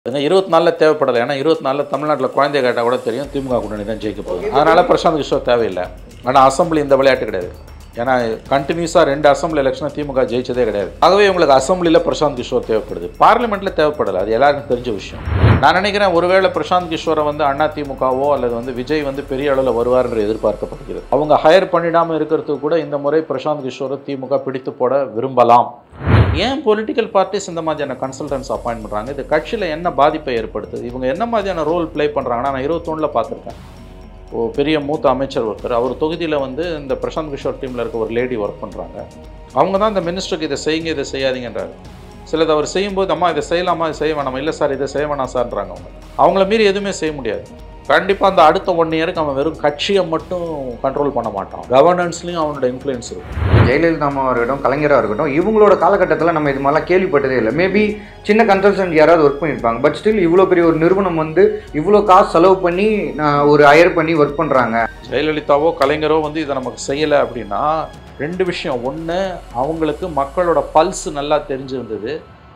24 தேவைப்படலை. ஏன்னா 24 தமிழ்நாட்டில் குழந்தை கேட்டால் கூட தெரியும் திமுக கூட்டணி தான் ஜெயிக்க போகுது. அதனால் பிரசாந்த் கிஷோர் தேவையில்லை. ஆனால் அசம்பிளி இந்த விளையாட்டு கிடையாது. ஏன்னா கண்டினியூஸாக 2 அசம்பிளி எலெக்ஷனை திமுக ஜெயிச்சதே கிடையாது. ஆகவே உங்களுக்கு அசம்பிளியில் பிரசாந்த் கிஷோர் தேவைப்படுது, பார்லிமெண்ட்டில் தேவைப்படலை. அது எல்லாருக்கும் தெரிஞ்ச விஷயம். நான் நினைக்கிறேன் ஒருவேளை பிரசாந்த் கிஷோரை அண்ணா திமுகவோ அல்லது விஜய் பெரிய அளவில் வருவார் என்று எதிர்பார்க்கப்படுகிறது. அவங்க ஹையர் பண்ணிடாமல் இருக்கிறதுக்கு கூட இந்த முறை பிரசாந்த் கிஷோரை திமுக பிடித்து போட விரும்பலாம். ஏன் பொலிட்டிக்கல் பார்ட்டிஸ் இந்த மாதிரியான கன்சல்டன்ஸ் அப்பாயின்ட் பண்ணுறாங்க? இது கட்சியில் என்ன பாதிப்பை ஏற்படுத்துது? இவங்க என்ன மாதிரியான ரோல் ப்ளே பண்ணுறாங்கன்னா, நான் 21 பார்த்துருக்கேன். பெரிய மூத்த அமைச்சர் ஒருத்தர், அவர் தொகுதியில் இந்த பிரசாந்த் கிஷோர் டீமில் இருக்க ஒரு லேடி ஒர்க் பண்ணுறாங்க. அவங்க தான் இந்த மினிஸ்டருக்கு இதை செய்யுங்க, இதை செய்யாதீங்கன்றாரு. சிலது அவர் செய்யும்போது அம்மா இதை செய்யலாமா, இதை செய்ய வேணாமா, இல்லை சார் இதை செய்ய வேணாம் சார்ன்றாங்க. அவங்கள மீறி எதுவுமே செய்ய முடியாது. கண்டிப்பாக அந்த அடுத்த 1 இயருக்கு அவன் வெறும் கட்சியை மட்டும் கண்ட்ரோல் பண்ண மாட்டான், கவர்னன்ஸ்லையும் அவனோட இன்ஃப்ளூயன்ஸ் இருக்கும். ஜெயலலிதா அம்மாவாக இருக்கட்டும், கலைஞராக இருக்கட்டும், இவங்களோட காலகட்டத்தில் நம்ம இது மாதிரிலாம் கேள்விப்பட்டதே இல்லை. மேபி சின்ன கன்சல்டன்ட் யாராவது ஒர்க் பண்ணியிருப்பாங்க. பட் ஸ்டில் இவ்வளோ பெரிய ஒரு நிறுவனம் இவ்வளோ காசு செலவு பண்ணி ஒரு ஹையர் பண்ணி ஒர்க் பண்ணுறாங்க. ஜெயலலிதாவோ கலைஞரோ இதை நமக்கு செய்யலை அப்படின்னா 2 விஷயம். ஒன்று, அவங்களுக்கு மக்களோட பல்ஸ் நல்லா தெரிஞ்சிருந்தது,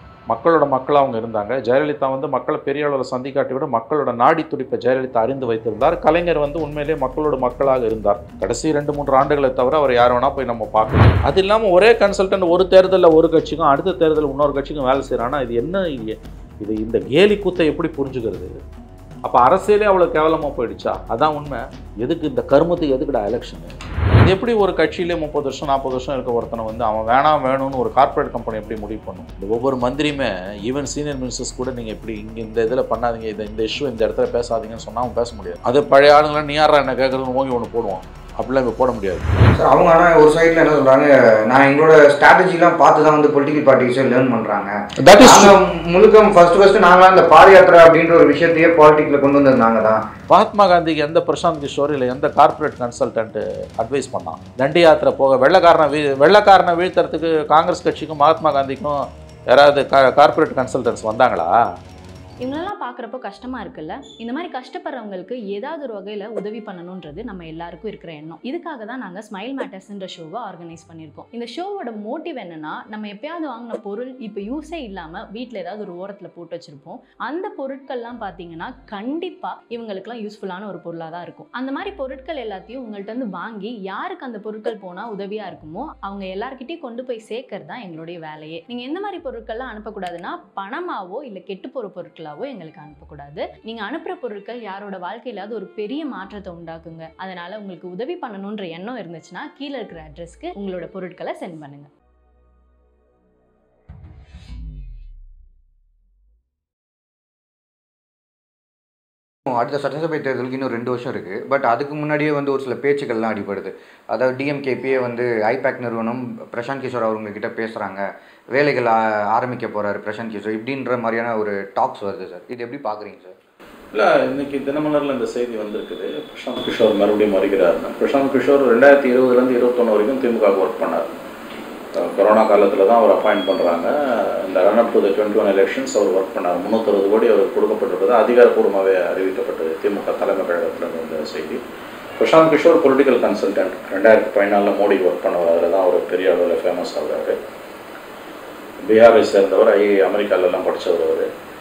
மக்களாக அவங்க இருந்தாங்க. ஜெயலலிதா மக்களை பெரிய அளவில் சந்திக்காட்டி விட மக்களோட நாடி துடிப்பை ஜெயலலிதா அறிந்து வைத்திருந்தார். கலைஞர் உண்மையிலேயே மக்களோட மக்களாக இருந்தார். கடைசி 2-3 ஆண்டுகளை தவிர அவர் யார் வேணா போய் நம்ம பார்க்கலாம். அது இல்லாமல் ஒரே கன்சல்டன்ட் ஒரு தேர்தலில் ஒரு கட்சிக்கும் அடுத்த தேர்தலில் இன்னொரு கட்சிக்கும் வேலை செய்கிறான்னா இது என்ன? இது இந்த கேலி கூத்தை எப்படி புரிஞ்சுக்கிறது? அப்போ அரசியலே அவ்வளோ கேவலமாக போயிடுச்சா? அதான் உண்மை. எதுக்கு இந்த கருமத்துக்கு எதுக்குடா எலெக்ஷனு? இது எப்படி ஒரு கட்சியிலே 30 வருஷம் 40 வருஷம் இருக்க ஒருத்தனை அவன் வேணும்னு ஒரு கார்ப்பரேட் கம்பெனி எப்படி முடிவு பண்ணும்? இந்த ஒவ்வொரு மந்திரியுமே, ஈவன் சீனியர் மினிஸ்டர்ஸ் கூட நீங்கள் இப்படி இங்கே இந்த இதில் பண்ணாதீங்க, இந்த இஷ்யூ இந்த இடத்துல பேசாதீங்கன்னு சொன்னால் அவன் பேச முடியாது. அது பழைய ஆளுங்களாம் நீ யாரா என்ன கேட்குறதுன்னு ஓங்கி ஒன்று போடுவான். அப்படிலாம் இப்போ போட முடியாது சார். அவங்க ஆனால் ஒரு சைடில் என்ன சொல்கிறாங்க, நான் எங்களோட ஸ்ட்ராட்டஜிலாம் பார்த்து தான் பொலிட்டிக்கல் பார்ட்டிஸை லேர்ன் பண்ணுறாங்க. முழுக்க ஃபர்ஸ்ட் நாங்களாம் இந்த பாதயாத்திரை அப்படின்ற ஒரு விஷயத்தையே பாலிட்டிக்ஸில் கொண்டு வந்திருந்தாங்க தான். மகாத்மா காந்திக்கு எந்த பிரசாந்த் கிஷோர் இல்லை எந்த கார்பரேட் கன்சல்டன்ட் அட்வைஸ் பண்ணான்? தண்டி யாத்திரை போக வெள்ளைக்காரனை வீழ்த்துறதுக்கு காங்கிரஸ் கட்சிக்கும் மகாத்மா காந்திக்கும் யாராவது கார்பரேட் கன்சல்டன்ஸ் வந்தாங்களா? இவங்களெல்லாம் பார்க்குறப்போ கஷ்டமாக இருக்குல்ல. இந்த மாதிரி கஷ்டப்படுறவங்களுக்கு ஏதாவது ஒரு வகையில் உதவி பண்ணணுன்றது நம்ம எல்லாருக்கும் இருக்கிற எண்ணம். இதுக்காக தான் நாங்கள் ஸ்மைல் மேட்டர்ஸ்ன்ற ஷோவை ஆர்கனைஸ் பண்ணியிருக்கோம். இந்த ஷோவோட மோட்டிவ் என்னன்னா, நம்ம எப்பயாவது வாங்கின பொருள் இப்போ யூஸே இல்லாமல் வீட்டில் ஏதாவது ஒரு ஓரத்தில் போட்டு வச்சுருப்போம். அந்த பொருட்கள்லாம் பார்த்தீங்கன்னா கண்டிப்பாக இவங்களுக்குலாம் யூஸ்ஃபுல்லான ஒரு பொருளாக தான் இருக்கும். அந்த மாதிரி பொருட்கள் எல்லாத்தையும் உங்கள்கிட்ட வாங்கி யாருக்கு அந்த பொருட்கள் போனால் உதவியாக இருக்குமோ அவங்க எல்லாருக்கிட்டையும் கொண்டு போய் சேர்க்கறது தான் எங்களுடைய வேலையே. நீங்கள் எந்த மாதிரி பொருட்கள்லாம் அனுப்பக்கூடாதுன்னா, பணமாவோ இல்லை கெட்டு போகிற பொருட்கள் எங்களுக்கு அனுப்பக்கூடாது. நீங்க அனுப்புற பொருட்கள் யாரோட வாழ்க்கையில ஒரு பெரிய மாற்றத்தை உண்டாக்குங்க. அதனால உங்களுக்கு உதவி பண்ணணும்ன்ற எண்ணம் இருந்துச்சுன்னா கீழே இருக்கிற அட்ரஸ்க்கு உங்களோட பொருட்களை சென்ட் பண்ணுங்க. அடுத்த சட்டசபை தேர்தலுக்கு இன்னும் 2 வருஷம் இருக்குது. பட் அதுக்கு முன்னாடியே ஒரு சில பேச்சுக்கள்லாம் அடிபடுது. அதாவது டிஎம்கேபியே ஐபேக் நிறுவனம் பிரசாந்த் கிஷோர் அவங்கக்கிட்ட பேசுகிறாங்க, வேலைகள் ஆரம்பிக்க போகிறாரு பிரசாந்த் கிஷோர், இப்படின்ற மாதிரியான ஒரு டாக்ஸ் வருது சார். இது எப்படி பார்க்குறீங்க சார்? இல்லை, இன்றைக்கி தினமலரில் இந்த செய்தி வந்திருக்குது, பிரசாந்த் கிஷோர் மறுபடியும் வருகிறாருன்னு. பிரசாந்த் கிஷோர் 2020 21 வரைக்கும் திமுக ஒர்க் பண்ணார். கொரோனா காலத்தில் தான் அவர் அப்பாயிண்ட் பண்ணுறாங்க. இந்த ரன்-அப் டு த 21 எலெக்ஷன்ஸ் அவர் ஒர்க் பண்ணார். 360 கோடி அவர் கொடுக்கப்பட்டிருப்பது அதிகாரப்பூர்வமாகவே அறிவிக்கப்பட்டது திமுக தலைமை கழகத்தில் இந்த செய்தி. Prashant Kishor political consultant. 2014 Modi work பண்ணவர். அதில் தான் அவர் பெரிய அளவில் ஃபேமஸ் ஆகிறாரு. பீகாரை சேர்ந்தவர், அமெரிக்காவிலலாம் படித்தவர்.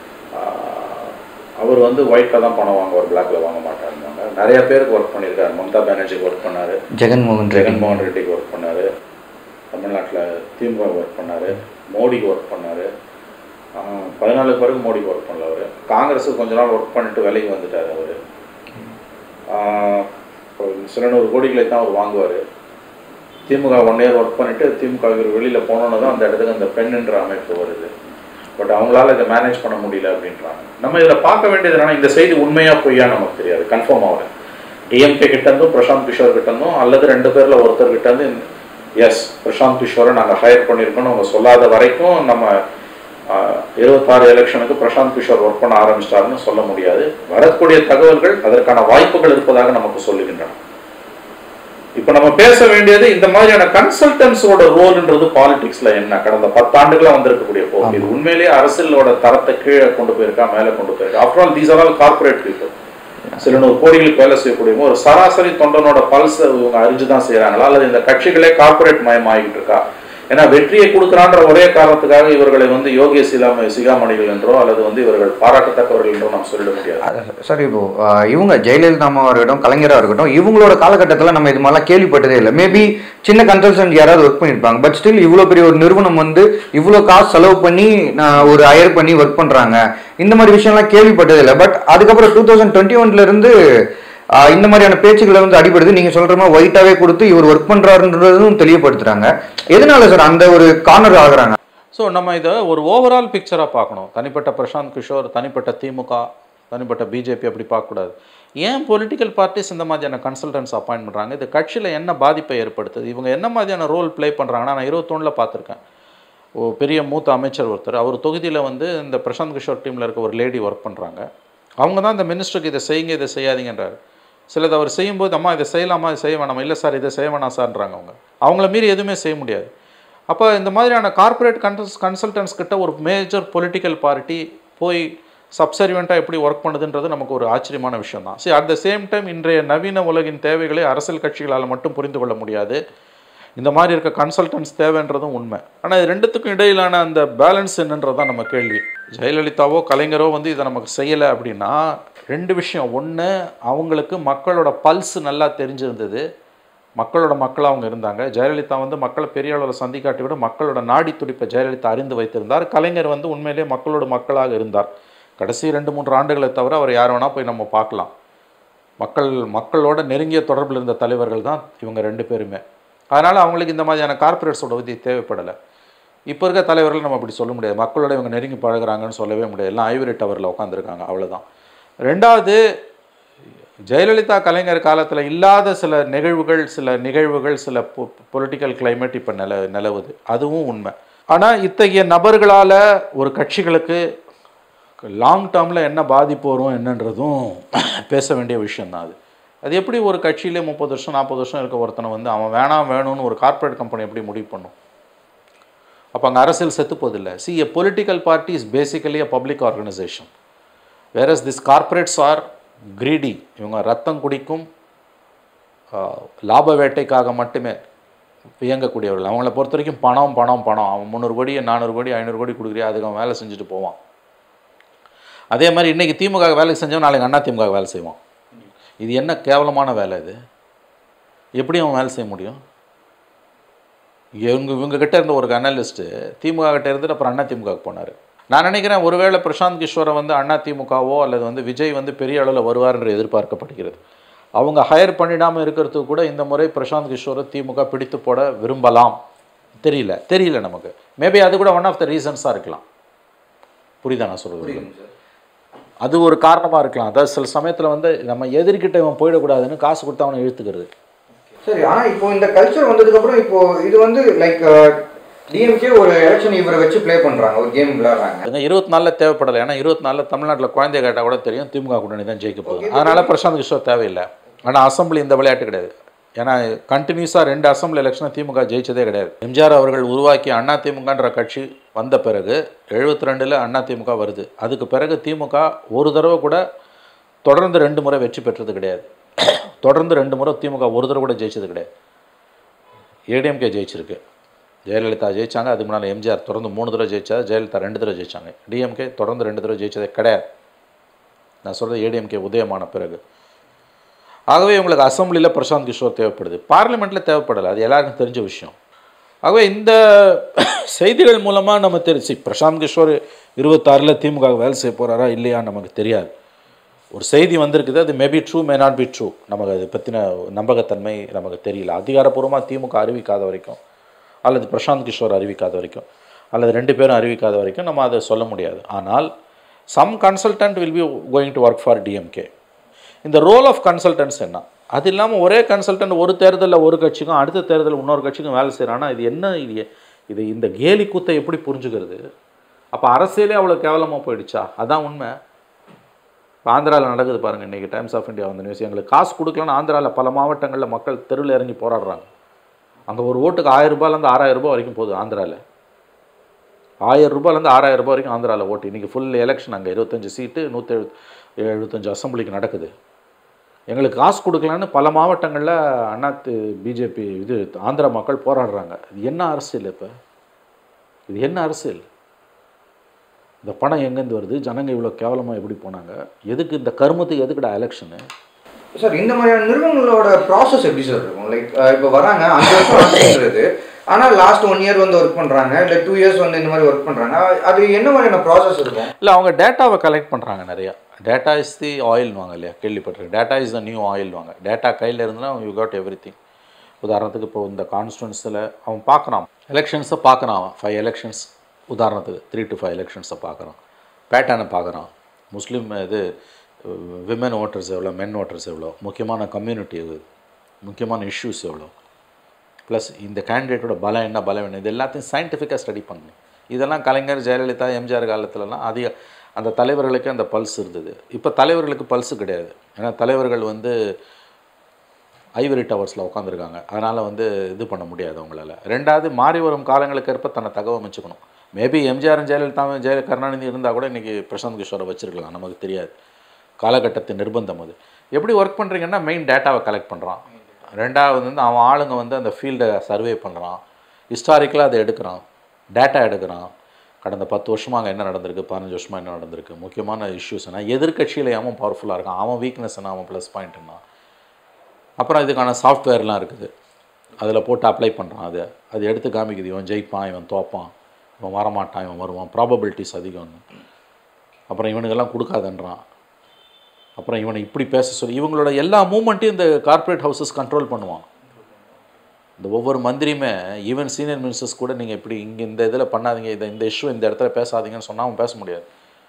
அவர் ஒயிட்டில் தான் பணம் வாங்குவார், பிளாக்கில் வாங்க மாட்டாருந்தாங்க. நிறைய பேருக்கு ஒர்க் பண்ணியிருக்காரு. மம்தா பானர்ஜிக்கு ஒர்க் பண்ணார், ஜெகன்மோகன் ரெட்டிக்கு ஒர்க் பண்ணார், தமிழ்நாட்டில் திமுக ஒர்க் பண்ணார், மோடிக்கு ஒர்க் பண்ணார். 14 பிறகு மோடிக்கு ஒர்க் பண்ணல. அவர் காங்கிரஸுக்கு கொஞ்ச நாள் ஒர்க் பண்ணிட்டு விலைக்கு வந்துட்டார். அவர் சில 100 கோடிகளை தான் அவர் வாங்குவார். திமுக 1 இயர் ஒர்க் பண்ணிவிட்டு திமுக வெளியில் போனோன்னு தான் அந்த இடத்துக்கு அந்த பெண்ணுன்ற அமைப்பு வருது. பட் அவங்களால இதை மேனேஜ் பண்ண முடியல அப்படின்றாங்க. நம்ம இதில் பார்க்க வேண்டியது என்னன்னா, இந்த செய்தி உண்மையாக பொய்யா நமக்கு தெரியாது, கன்ஃபார்ம் ஆகுது. டிஎம்கே கிட்டேருந்தும் பிரசாந்த் கிஷோர் கிட்டேருந்தும் அல்லது 2 பேரில் ஒருத்தர் கிட்டேருந்து எஸ் பிரசாந்த் கிஷோரை நாங்கள் ஹையர் பண்ணியிருக்கோன்னு அவங்க சொல்லாத வரைக்கும் நம்ம 26 எலெக்ஷனுக்கு பிரசாந்த் கிஷோர் ஒர்க் பண்ண ஆரம்பிச்சிட்டாருன்னு சொல்ல முடியாது. வரக்கூடிய தகவல்கள் அதற்கான வாய்ப்புகள் இருப்பதாக நமக்கு சொல்லுகின்றன. இப்போ நம்ம பேச வேண்டியது இந்த மாதிரியான கன்சல்டன்ஸோட ரோல்ன்றது பாலிடிக்ஸில் என்ன, கடந்த 10 ஆண்டுகளாக வந்திருக்கக்கூடிய போக்கு. இது உண்மையிலேயே அரசியலோட தரத்தை கீழே கொண்டு போயிருக்கா, மேலே கொண்டு போயிருக்கா? After all these are all corporate people. சில 100 கோடிகளுக்கு வேலை செய்யக்கூடிய ஒரு சராசரி தொண்டனோட பல்ஸ் இவங்க அறிஞ்சு தான் செய்கிறாங்களா, அல்லது இந்த கட்சிகளே கார்பரேட் மயம் ஆகிட்டு இருக்கா? ஏன்னா வெற்றியை கொடுக்குறான்ற ஒரே காரணத்துக்காக இவர்களை வந்து யோகிய சிகாமணிகள் என்றோ அல்லது வந்து இவர்கள் பாராட்டத்தக்கவர்கள் என்றோ நாம் சொல்லிட முடியாது. சார் இப்போ இவங்க ஜெயலலிதா அம்மாவாக இருக்கட்டும், கலைஞராக இருக்கட்டும், இவங்களோட காலகட்டத்தில் நம்ம இது மாதிரிலாம் கேள்விப்பட்டதே இல்லை. மேபி சின்ன கன்சல்டன்ட் யாராவது ஒர்க் பண்ணியிருப்பாங்க. பட் ஸ்டில் இவ்வளோ பெரிய ஒரு நிறுவனம் வந்து இவ்வளோ காசு செலவு பண்ணி ஒரு ஹையர் பண்ணி ஒர்க் பண்ணுறாங்க, இந்த மாதிரி விஷயம்லாம் கேள்விப்பட்டதே இல்லை. பட் அதுக்கப்புறம் 2021 இந்த மாதிரியான பேச்சுக்களை வந்து அடிபடுது. நீங்க சொல்ற மாதிரி ஒயிட்டாவே கொடுத்து இவர் ஒர்க் பண்றாருன்றதும் தெளிவுபடுத்துறாங்க. எதனால சார் அந்த ஒரு கார்னர் ஆகுறாங்க? ஸோ நம்ம இதை ஒரு ஓவரால் பிக்சராக பார்க்கணும். தனிப்பட்ட பிரசாந்த் கிஷோர், தனிப்பட்ட திமுக, தனிப்பட்ட பிஜேபி அப்படி பார்க்கக்கூடாது. ஏன் பொலிட்டிக்கல் பார்ட்டிஸ் இந்த மாதிரியான கன்சல்டன்ஸ் அப்பாயின்ட் பண்ணுறாங்க? இது கட்சியில் என்ன பாதிப்பை ஏற்படுத்துது? இவங்க என்ன மாதிரியான ரோல் ப்ளே பண்ணுறாங்கன்னா, நான் 21 பார்த்துருக்கேன். பெரிய மூத்த அமைச்சர் ஒருத்தர், அவர் தொகுதியில் வந்து இந்த பிரசாந்த் கிஷோர் டீமில் இருக்க ஒரு லேடி ஒர்க் பண்ணுறாங்க. அவங்க தான் இந்த மினிஸ்டருக்கு இதை செய்யுங்க, இதை செய்யாதீங்கன்றார். சிலது அவர் செய்யும்போது, அம்மா இதை செய்யலாமா, இதை செய்ய வேணாமா, இல்லை சார் இதை செய்ய வேணாம் சார்ன்றாங்க. அவங்கள மீறி எதுவுமே செய்ய முடியாது. அப்போ இந்த மாதிரியான கார்ப்பரேட் கன்சல்டன்ஸ் கிட்ட ஒரு மேஜர் பொலிட்டிக்கல் பார்ட்டி போய் சப்சர்வியண்ட்டாக எப்படி ஒர்க் பண்ணுதுன்றது நமக்கு ஒரு ஆச்சரியமான விஷயம் தான். சரி, அட் த சேம் டைம் இன்றைய நவீன உலகின் தேவைகளை அரசியல் கட்சிகளால் மட்டும் புரிந்து கொள்ள முடியாது. இந்த மாதிரி இருக்க கன்சல்டன்ஸ் தேவைன்றதும் உண்மை. ஆனால் இது ரெண்டுத்துக்கும் இடையிலான அந்த பேலன்ஸ் என்னன்றது தான் நம்ம கேள்வி. ஜெயலலிதாவோ கலைஞரோ வந்து இதை நமக்கு செய்யலை அப்படின்னா ரெண்டு விஷயம். ஒன்று, அவங்களுக்கு மக்களோட பல்ஸ் நல்லா தெரிஞ்சிருந்தது, மக்களாக அவங்க இருந்தாங்க. ஜெயலலிதா வந்து மக்களை பெரிய அளவில் சந்திக்காட்டி விட மக்களோட நாடி துடிப்பை ஜெயலலிதா அறிந்து வைத்திருந்தார். கலைஞர் வந்து உண்மையிலே மக்களாக இருந்தார். கடைசி 2-3 ஆண்டுகளை தவிர அவர் யார் வேணால் போய் நம்ம பார்க்கலாம். மக்களோட நெருங்கிய தொடர்பில் இருந்த தலைவர்கள் தான் இவங்க 2 பேருமே. அதனால் அவங்களுக்கு இந்த மாதிரியான கார்ப்பரேட்ஸோட உதவி தேவைப்படலை. இப்போ இருக்க தலைவர்கள் நம்ம அப்படி சொல்ல முடியாது. மக்களோட இவங்க நெருங்கி பழகிறாங்கன்னு சொல்லவே முடியாது. எல்லாம் ஐவரி டவரில் உட்காந்துருக்காங்க, அவ்வளோதான். ரெண்டாவது, ஜெயலலிதா கலைஞர் காலத்தில் இல்லாத சில நிகழ்வுகள் சில பொலிட்டிக்கல் கிளைமேட் இப்போ நிலவுது, அதுவும் உண்மை. ஆனால் இத்தகைய நபர்களால் ஒரு கட்சிகளுக்கு லாங் டேர்மில் என்ன பாதிப்பு வரும் என்னன்றதும் பேச வேண்டிய விஷயந்தான். அது எப்படி ஒரு கட்சியிலே 30 வருஷம் 40 வருஷம் இருக்க ஒருத்தனை வந்து அவன் வேணும்னு ஒரு கார்ப்பரேட் கம்பெனி எப்படி முடிவு பண்ணும்? அப்போ அங்கே அரசியல் செத்து போதில்லை. See, a political party is basically a public organization, whereas these corporates are greedy. இவங்க ரத்தம் குடிக்கும் லாப வேட்டைக்காக மட்டுமே இயங்கக்கூடியவர்கள். அவங்கள பொறுத்த வரைக்கும் பணம். அவன் 300 கோடி 400 கோடி 500 கோடி கொடுக்குறியா, அதுக்கு அவன் வேலை செஞ்சுட்டு போவான். அதே மாதிரி இன்றைக்கி திமுக வேலை செஞ்சவன் நாளைக்கு அண்ணா திமுக வேலை செய்வான். இது என்ன கேவலமான வேலை இது? எப்படி அவன் வேலை செய்ய முடியும்? இவங்க கிட்ட இருந்த ஒரு அனலிஸ்ட்டு திமுக கிட்ட இருந்துட்டு அப்புறம் அண்ணா திமுகவுக்கு போனார். நான் நினைக்கிறேன் ஒருவேளை பிரசாந்த் கிஷோரை வந்து அண்ணா திமுகவோ அல்லது வந்து விஜய் வந்து பெரிய அளவில் வருவார் என்று எதிர்பார்க்கப்படுகிறது. அவங்க ஹையர் பண்ணிடாமல் இருக்கிறதுக்கு கூட இந்த முறை பிரசாந்த் கிஷோரை திமுக பிடித்து போட விரும்பலாம். தெரியல நமக்கு. மேபி அது கூட ஒன் ஆஃப் த ரீசன்ஸாக இருக்கலாம். புரியுதா நான் சொல்கிறது? அது ஒரு காரணமாக இருக்கலாம். அதாவது சில சமயத்தில் வந்து நம்ம எதிர்கிட்ட இவன் போயிடக்கூடாதுன்னு காசு கொடுத்து அவனை இழுத்துக்கிறது. சரி, ஆனால் இப்போ இந்த கல்ச்சர் வந்ததுக்கப்புறம் இப்போ இது வந்து லைக் டிஎம்கே ஒரு எலெக்ஷன் இவரை வச்சு ப்ளே பண்ணுறாங்க, ஒரு கேம் விளையாடுறாங்க. 24 தேவைப்படலை. ஏன்னா 24 தமிழ்நாட்டில் குழந்தைய கேட்டால் கூட தெரியும் திமுக கூட்டணி தான் ஜெயிக்க போகுது. அதனால் பிரசாந்த் கிஷோர் தேவையில்லை. ஆனால் அசம்பிளி இந்த விளையாட்டு கிடையாது. ஏன்னா கண்டினியூஸாக 2 அசம்பிளி எலெக்ஷனை திமுக ஜெயிச்சதே கிடையாது. எம்ஜிஆர் அவர்கள் உருவாக்கி அண்ணா திமுகன்ற கட்சி வந்த பிறகு 72 அண்ணா திமுக வருது. அதுக்கு பிறகு திமுக ஒரு தடவை கூட தொடர்ந்து 2 முறை வெற்றி பெற்றது கிடையாது. தொடர்ந்து 2 முறை திமுக ஒரு தடவை கூட ஜெயிச்சது கிடையாது. ஏடிஎம்கே ஜெயிச்சிருக்கு, ஜெயலலிதா ஜெயிச்சாங்க. அதுக்கு முன்னால் எம்ஜிஆர் தொடர்ந்து 3 தடவை ஜெயிச்சார், ஜெயலலிதா 2 தடவை ஜெயிச்சாங்க. டிஎம்கே தொடர்ந்து 2 தடவை ஜெயிச்சதே கிடையாது. நான் சொல்கிறது ஏடிஎம்கே உதயமான பிறகு. ஆகவே இவங்களுக்கு அசம்பிளியில் பிரசாந்த் கிஷோர் தேவைப்படுது, பார்லிமெண்ட்டில் தேவைப்படலை. அது எல்லாருக்கும் தெரிஞ்ச விஷயம். ஆகவே இந்த செய்திகள் மூலமாக நம்ம தெரிஞ்சு பிரசாந்த் கிஷோர் 26 திமுக வேலை செய்ய போகிறாரா இல்லையா நமக்கு தெரியாது. ஒரு செய்தி வந்திருக்குது, அது maybe true, may not be true. நமக்கு அதை பற்றின நம்பகத்தன்மை நமக்கு தெரியல. அதிகாரப்பூர்வமாக திமுக அறிவிக்காத வரைக்கும், அல்லது பிரசாந்த் கிஷோர் அறிவிக்காத வரைக்கும், அல்லது 2 பேரும் அறிவிக்காத வரைக்கும் நம்ம அதை சொல்ல முடியாது. ஆனால் some consultant will be going to work for DMK. இந்த ரோல் ஆஃப் கன்சல்டன்ஸ் என்ன? அது இல்லாமல் ஒரே கன்சல்டன்ட் ஒரு தேர்தலில் ஒரு கட்சிக்கும் அடுத்த தேர்தலில் இன்னொரு கட்சிக்கும் வேலை செய்கிறான்னா இது என்ன? இது இந்த கேலி கூத்தை எப்படி புரிஞ்சுக்கிறது? அப்போ அரசியலே அவ்வளோ கேவலமாக போயிடுச்சா? அதான் உண்மை. இப்போ ஆந்திராவில் நடக்குது பாருங்கள். இன்றைக்கி டைம்ஸ் ஆஃப் இந்தியா வந்த நியூஸ். எங்களுக்கு காசு கொடுக்கலன்னு ஆந்திராவில் பல மாவட்டங்களில் மக்கள் தெருவில் இறங்கி போராடுறாங்க. அங்கே ஒரு ஓட்டுக்கு 1000 ரூபாயிலேருந்து 6000 ரூபாய் வரைக்கும் போகுது ஆந்திராவில். 1000 ரூபாயிலேருந்து 6000 ரூபாய் வரைக்கும் ஆந்திராவில் ஓட்டு. இன்றைக்கி ஃபுல் எலெக்ஷன். அங்கே 25 சீட்டு 175 அசம்பிளிக்கு நடக்குது. எங்களுக்கு காசு கொடுக்கலன்னு பல மாவட்டங்களில் பிஜேபி இது ஆந்திரா மக்கள் போராடுறாங்க. இது என்ன அரசியல்? இப்போ இது என்ன அரசியல்? இந்த பணம் எங்கேருந்து வருது? ஜனங்க இவ்வளோ கேவலமாக எப்படி போனாங்க? எதுக்கு இந்த கருமத்துக்கு எதுக்குடா எலெக்ஷனு? சார் இந்த மாதிரியான நிறுவனங்களோட ப்ராசஸ் எப்படி சார் இருக்கும்? லைக் இப்போ வராங்க 5 வருஷம் ஆனால் லாஸ்ட் 1 இயர் வந்து ஒர்க் பண்ணுறாங்க, இல்லை 2 இயர்ஸ் வந்து இந்த மாதிரி ஒர்க் பண்ணுறாங்க. அது என்ன மாதிரியான ப்ராசஸ் இருக்கும்? இல்லை, அவங்க டேட்டாவை கலெக்ட் பண்ணுறாங்க நிறையா. டேட்டா இஸ் தி ஆயில் வாங்க இல்லையா, கேள்விப்பட்டிருக்கேன். Data is the new oil வாங்க. டேட்டா கையில் இருந்துன்னா யூ காட் எவ்ரி திங். உதாரணத்துக்கு இப்போ இந்த கான்ஸ்டுவன்ஸில் அவன் பார்க்குறான், எலெக்ஷன்ஸை பார்க்குறான். அவன் 5 எலெக்ஷன்ஸ் உதாரணத்துக்கு 3 to 5 எலெக்ஷன்ஸை பார்க்குறான், பேட்டர்னை பார்க்குறான். முஸ்லீம் இது விமன் ஓட்டர்ஸ் எவ்வளோ, மென் ஓட்டர்ஸ் எவ்வளோ, முக்கியமான கம்யூனிட்டி எவ்வளோ, முக்கியமான இஷ்யூஸ் எவ்வளோ, ப்ளஸ் இந்த கேண்டிடேட்டோட பலம் என்ன, பலம் என்ன, இது எல்லாத்தையும் சயின்டிஃபிக்காக ஸ்டடி பண்ணணும். இதெல்லாம் கலைஞர், ஜெயலலிதா, எம்ஜிஆர் காலத்துலலாம் அதிக அந்த தலைவர்களுக்கு அந்த பல்ஸ் இருந்தது. இப்போ தலைவர்களுக்கு பல்ஸு கிடையாது. ஏன்னா தலைவர்கள் வந்து ஐவரி டவர்ஸில் உட்காந்துருக்காங்க. அதனால் வந்து இது பண்ண முடியாது அவங்களால. ரெண்டாவது, மாறி வரும் காலங்களுக்கு ஏற்ப தன்னை தகவமைச்சுக்கணும். மேபி எம்ஜிஆரும் ஜெயலலிதாவும் கருணாநிதி இருந்தால் கூட இன்றைக்கி பிரசாந்த் கிஷோரை வச்சுருக்கலாம், நமக்கு தெரியாது. காலகட்டத்தின் நிர்பந்தம் அது. எப்படி ஒர்க் பண்ணுறீங்கன்னா மெயின் டேட்டாவை கலெக்ட் பண்ணுறான். ரெண்டாவது வந்து அவன் ஆளுங்க வந்து அந்த ஃபீல்டை சர்வே பண்ணுறான், ஹிஸ்டாரிக்கலாக அதை எடுக்கிறான், டேட்டா எடுக்கிறான். கடந்த 10 வருஷமாக அங்கே என்ன நடந்திருக்கு, 15 வருஷமாக என்ன நடந்திருக்கு, முக்கியமான இஷ்யூஸ்னா எதிர்கட்சியில் அவன் பவர்ஃபுல்லாக இருக்கான், அவன் வீக்னஸ்னா, அவன் ப்ளஸ் பாயிண்ட்னா. அப்புறம் இதுக்கான சாஃப்ட்வேர்லாம் இருக்குது, அதில் போட்டு அப்ளை பண்ணுறான். அது எடுத்து காமிக்குது, இவன் ஜெயிப்பான், இவன் தோப்பான், இவன் வரமாட்டான், இவன் வருவான், ப்ராபபிலிட்டிஸ் அதிகம்னு. அப்புறம் இவனுக்கெல்லாம் கொடுக்காதன்றான். அப்புறம் இவனை இப்படி பேச சொல்லி இவங்களோட எல்லா மூமெண்ட்டையும் இந்த கார்ப்பரேட் ஹவுசஸ் கண்ட்ரோல் பண்ணுவான். இந்த ஒவ்வொரு மந்திரியுமே, ஈவன் சீனியர் மினிஸ்டர்ஸ் கூட நீங்கள் இப்படி இங்கே இந்த இதில் பண்ணாதீங்க, இந்த இஷ்யூ இந்த இடத்துல பேசாதீங்கன்னு சொன்னால் அவன் பேச முடியாது.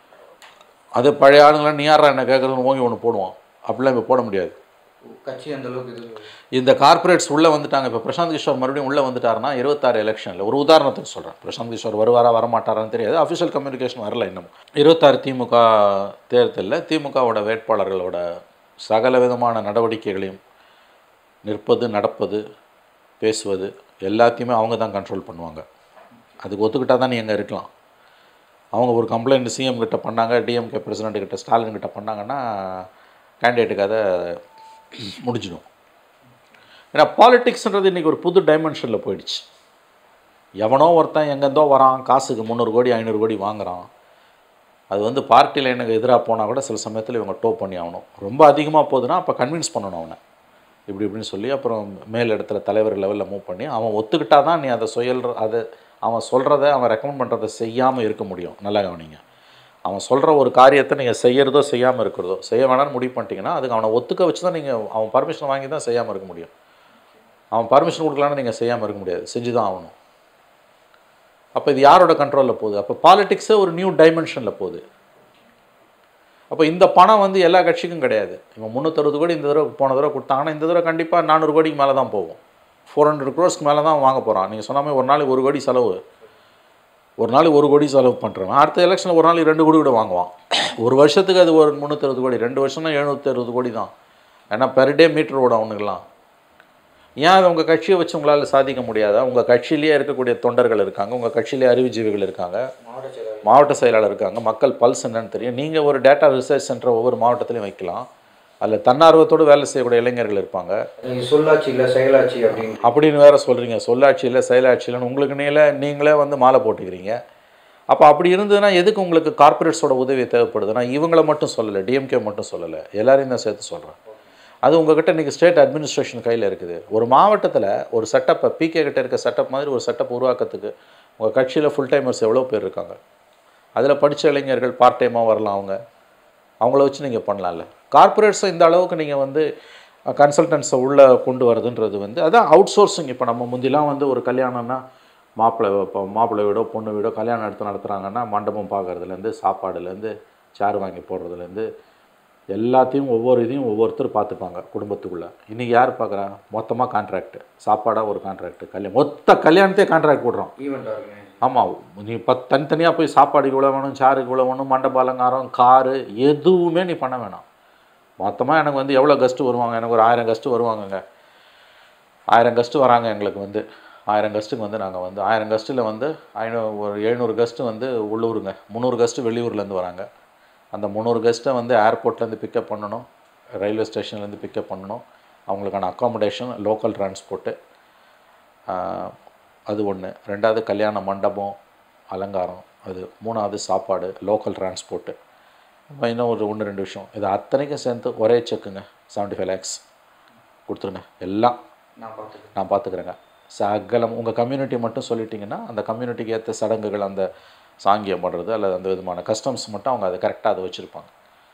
அது பழைய ஆளுங்களாம் நீ யாரா என்ன கேட்குறதுன்னு ஓங்கி ஒன்று போடுவான். அப்படிலாம் இப்போ போட முடியாது. கட்சி அந்த அளவுக்கு இந்த கார்ப்பரேட்ஸ் உள்ளே வந்துட்டாங்க. இப்போ பிரசாந்த் கிஷோர் மறுபடியும் உள்ளே வந்துட்டாருன்னா 26 எலெக்ஷனில், ஒரு உதாரணத்துக்கு சொல்கிறேன், பிரசாந்த் கிஷோர் வருவாரா வரமாட்டாரான்னு தெரியாது, அஃபிஷியல் கம்யூனிகேஷன் வரல இன்னும். 26 திமுக தேர்தலில் திமுகவோட வேட்பாளர்களோட சகல விதமான நடவடிக்கைகளையும், நிற்பது, நடப்பது, பேசுவது எல்லாத்தையுமே அவங்க தான் கண்ட்ரோல் பண்ணுவாங்க. அதுக்கு ஒத்துக்கிட்டால் தான் நீ எங்கே இருக்கலாம். அவங்க ஒரு கம்ப்ளைண்ட் சிஎம் கிட்ட பண்ணாங்க, டிஎம்கே பிரசிடென்ட் கிட்ட, ஸ்டாலின் கிட்ட பண்ணாங்கன்னா கேண்டிடேட்டுக்கு அதை முடிஞ்சிடும். ஏன்னா பாலிட்டிக்ஸ்ன்றது இன்றைக்கி ஒரு புது டைமென்ஷனில் போயிடுச்சு. எவனோ ஒருத்தன் எங்கேருந்தோ வரான், காசுக்கு 300 கோடி 500 கோடி வாங்குகிறான். அது வந்து பார்ட்டியில் எனக்கு எதிராக போனால் கூட சில சமயத்தில் இவங்க டோ பண்ணி ஆகணும். ரொம்ப அதிகமாக போகுதுன்னா அப்போ கன்வின்ஸ் பண்ணணும் அவனை, இப்படின்னு சொல்லி அப்புறம் மேல் இடத்துல தலைவர் லெவலில் மூவ் பண்ணி அவன் ஒத்துக்கிட்டா தான் நீ அதை அதை அவன் சொல்கிறத, அவன் ரெக்கமெண்ட் பண்ணுறதை செய்யாமல் இருக்க முடியும். நல்லா கவனிங்க. அவன் சொல்கிற ஒரு காரியத்தை நீங்கள் செய்கிறதோ செய்யாமல் இருக்கிறதோ, செய்ய வேணான்னு முடிவு பண்ணிட்டீங்கன்னா அதுக்கு அவனை ஒத்துக்க வச்சு தான் நீங்கள், அவன் பர்மிஷன் வாங்கி தான் செய்யாமல் இருக்க முடியும். அவன் பர்மிஷன் கொடுக்கலான்னு நீங்கள் செய்யாமல் இருக்க முடியாது, செஞ்சு தான் ஆகணும். அப்போ இது யாரோட கண்ட்ரோலில் போகுது? அப்போ பாலிட்டிக்ஸே ஒரு நியூ டைமென்ஷனில் போகுது. அப்போ இந்த பணம் வந்து எல்லா கட்சிக்கும் கிடையாது. இவன் 360 கோடி இந்த தடவை போன தடவை கொடுத்தாங்கன்னா இந்த தடவை கண்டிப்பாக 400 கோடிக்கு மேலே தான் போகும், 400 crores மேலே தான் வாங்க போகிறான். நீங்கள் சொன்ன மாதிரி ஒரு நாளைக்கு 1 கோடி செலவு, ஒரு நாளைக்கு 1 கோடி செலவு பண்ணுறவன் அடுத்த எலெக்ஷனில் ஒரு நாளைக்கு 2 கோடி கூட வாங்குவான். ஒரு வருஷத்துக்கு அது ஒரு 360 கோடி, 2 வருஷம்னா 760 கோடி தான். ஏன்னா பெர் டே மீட்டர் ஓட அவனுங்கெல்லாம். ஏன் அது உங்கள் கட்சியை வச்சு உங்களால் சாதிக்க முடியாதா? உங்கள் கட்சியிலேயே இருக்கக்கூடிய தொண்டர்கள் இருக்காங்க, உங்கள் கட்சியிலே அறிவுஜீவிகள் இருக்காங்க, மாவட்ட செயலாளர் இருக்காங்க, மக்கள் பல்ஸ் என்னன்னு தெரியும். நீங்கள் ஒரு டேட்டா ரிசர்ச் சென்டர் ஒவ்வொரு மாவட்டத்திலையும் வைக்கலாம். அதில் தன்னார்வத்தோடு வேலை செய்யக்கூடிய இளைஞர்கள் இருப்பாங்க. சொல்லாட்சி இல்லை செயலாட்சி அப்படின்னு வேறு சொல்கிறீங்க. சொல்லாட்சி இல்லை செயலாட்சி இல்லைன்னு உங்களுக்கு நீங்களே வந்து மாலை போட்டுக்கிறீங்க. அப்போ அப்படி இருந்ததுன்னா எதுக்கு உங்களுக்கு கார்ப்பரேட்ஸோட உதவி தேவைப்படுதுன்னா இவங்கள மட்டும் சொல்லலை, டிஎம்கே மட்டும் சொல்லலை, எல்லாரையும் தான் சேர்த்து சொல்கிறேன். அது உங்கள்கிட்ட இன்றைக்கி ஸ்டேட் அட்மினிஸ்ட்ரேஷன் கையில் இருக்குது. ஒரு மாவட்டத்தில் ஒரு செட்டப்பை, பிகே கிட்ட இருக்க செட்டப் மாதிரி ஒரு செட்டப் உருவாக்கத்துக்கு உங்கள் கட்சியில் ஃபுல் டைமர்ஸ் எவ்வளோ பேர் இருக்காங்க. அதில் படித்த இளைஞர்கள் பார்ட் டைமாக வரலாம். அவங்கள வச்சு நீங்கள் பண்ணலாம்ல. கார்ப்பரேட்ஸை இந்த அளவுக்கு நீங்கள் வந்து கன்சல்டன்ஸை உள்ளே கொண்டு வரதுன்றது வந்து அதான் அவுட் சோர்ஸிங். இப்போ நம்ம முந்திலாம் வந்து ஒரு கல்யாணம்னா மாப்பிள்ளை வீடோ பொண்ணு வீடோ கல்யாணம் எடுத்து நடத்துகிறாங்கன்னா மண்டபம் பார்க்குறதுலேருந்து, சாப்பாடுலேருந்து, சேர் வாங்கி போடுறதுலேருந்து எல்லாத்தையும் ஒவ்வொரு இதையும் ஒவ்வொருத்தர் பார்த்துப்பாங்க குடும்பத்துக்குள்ளே. இன்றைக்கி யார் பார்க்குறா? மொத்தமாக கான்ட்ராக்டு, சாப்பாடாக ஒரு கான்ட்ராக்டு, மொத்த கல்யாணத்தையே கான்ட்ராக்ட் போடுறோம். ஆமாம், நீ தனித்தனியாக போய் சாப்பாடு இவ்வளோ வேணும், சேருக்கு இவ்வளோ வேணும், மண்டப அலங்காரம், காரு எதுவுமே நீ பண்ண வேணாம். மொத்தமாக எனக்கு வந்து எவ்வளோ கெஸ்ட்டு வருவாங்க? எனக்கு ஒரு 1000 கெஸ்ட்டு வருவாங்கங்க. 1000 கெஸ்ட்டு வராங்க எங்களுக்கு வந்து. 1000 கெஸ்ட்டுக்கு வந்து நாங்கள் வந்து 1000 கெஸ்ட்டில் வந்து ஒரு 700 கெஸ்ட்டு வந்து உள்ளூருங்க, 300 கெஸ்ட்டு வெளியூர்லேருந்து வராங்க. அந்த 300 கெஸ்ட்டை வந்து ஏர்போர்ட்லேருந்து பிக்கப் பண்ணணும், ரயில்வே ஸ்டேஷன்லேருந்து பிக்கப் பண்ணணும், அவங்களுக்கான அக்காமடேஷன், லோக்கல் டிரான்ஸ்போர்ட்டு, அது ஒன்று. ரெண்டாவது கல்யாண மண்டபம் அலங்காரம், அது. மூணாவது சாப்பாடு, லோக்கல் டிரான்ஸ்போர்ட்டு. இன்னும் ஒரு 1-2 விஷயம். இது அத்தனைக்கும் சேர்த்து ஒரே செக்குங்க 75 lakhs கொடுத்துருங்க. எல்லாம் நான் பார்த்துக்கிறேங்க. சகலம் உங்கள் கம்யூனிட்டி மட்டும் சொல்லிட்டிங்கன்னா அந்த கம்யூனிட்டிக்கு ஏற்ற சடங்குகள், அந்த சாங்கியம் பண்ணுறது அல்லது அந்த விதமான கஸ்டம்ஸ் மட்டும் அவங்க அதை கரெக்டாக அதை வச்சுருப்பாங்க.